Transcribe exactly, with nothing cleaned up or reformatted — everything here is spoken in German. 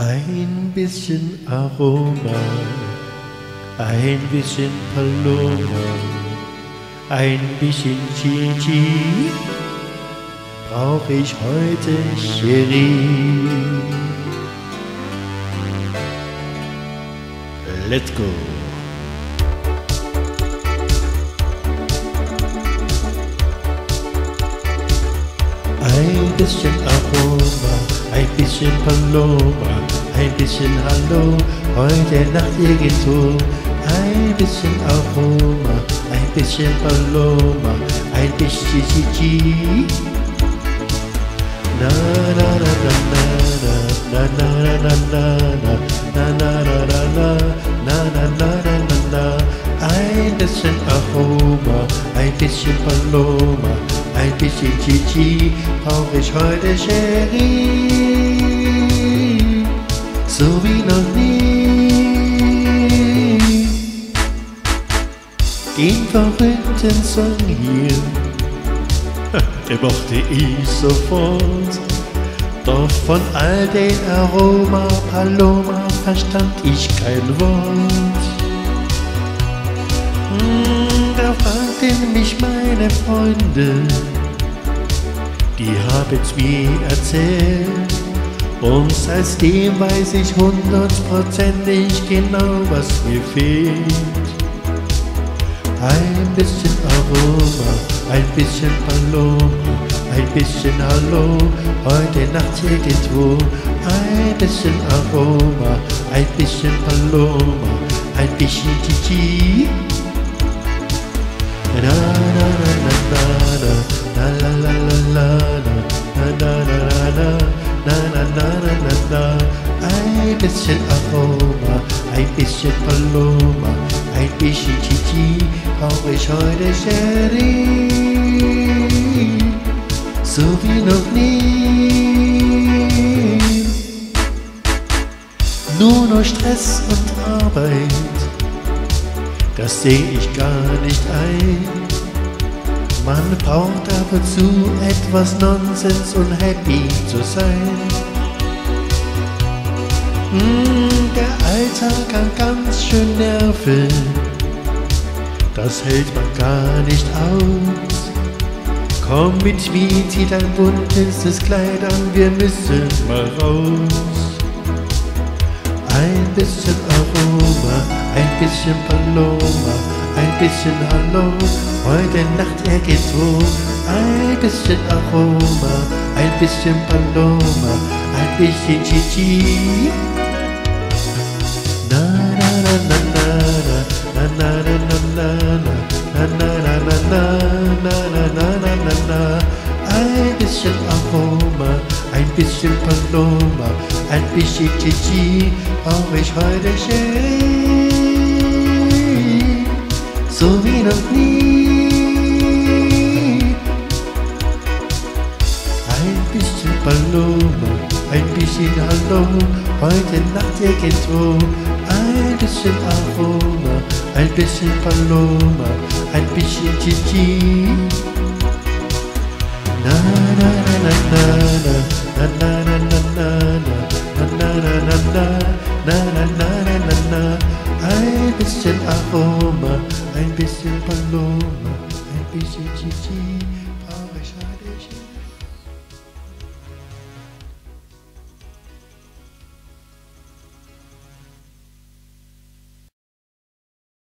Ein bisschen Aroma, ein bisschen Paloma, ein bisschen Gigi, brauch ich heute, Chérie. Let's go! Ein bisschen Aroma, ein bisschen Paloma, ein bisschen Hallo, heute Nacht irgendwo. Ein bisschen Aroma, ein bisschen Paloma, ein bisschen Gigi. Na na na na na na na na na na na na na na na na na na. Ein bisschen Aroma, ein bisschen Paloma, ein bisschen Gigi, brauch ich heute, Chérie, so wie noch nie. Den verrückten Song hier, der mochte ich sofort, doch von all den Aroma, Paloma verstand ich kein Wort. Da fragten mich meine Freunde, die haben's mir erzählt, und seitdem weiß ich hundertprozentig genau, was mir fehlt. Ein bisschen Aroma, ein bisschen Paloma, ein bisschen Hallo, heute Nacht irgendwo. Ein bisschen Aroma, ein bisschen Paloma, ein bisschen Gigi. Na na na na na na la la la la na na na na na na na na na. Ein bisschen Aroma, ein bisschen Paloma, ein bisschen Gigi, brauch ich heute, Chérie, so wie noch nie. Nur noch Stress und Arbeit, das seh ich gar nicht ein. Man braucht ab und zu etwas Nonsens, um happy zu sein. Mm, der Alltag kann ganz schön nerven, das hält man gar nicht aus. Komm mit mir, zieh dein buntes Kleid an, wir müssen mal raus. Ein bisschen Aroma, ein bisschen Paloma, ein bisschen Hallo, heute Nacht irgendwo. Ein bisschen Aroma, ein bisschen Paloma, ein bisschen Gigi. Na na na na na na na na na na na na na na na na na na na. Ein bisschen Aroma, ein bisschen Paloma, ein bisschen Gigi, brauch ich heute, Chérie, so wie noch nie. Ein bisschen Paloma, ein bisschen Hallo, heute Nacht irgendwo. Ein bisschen Aroma, ein bisschen Paloma, ein bisschen Gigi. Na na na na na na na na na na na na na na na na na na na. Ein bisschen Aroma, ein bisschen Paloma, ein bisschen Gigi, brauch ich heute.